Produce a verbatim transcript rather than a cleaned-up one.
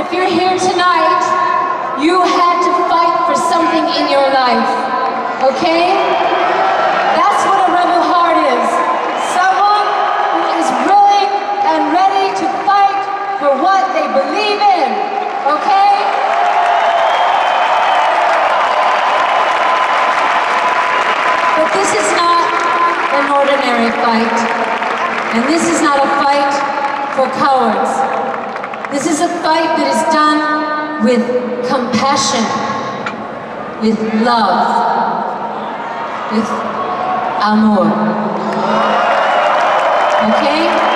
if you're here tonight, you had to fight for something in your life, okay? That's what a rebel heart is. Someone who is willing and ready to fight for what they believe in, okay? But this is not an ordinary fight, and this is not a fight for cowards. This is a fight that is done with compassion, with love, with amor. Okay?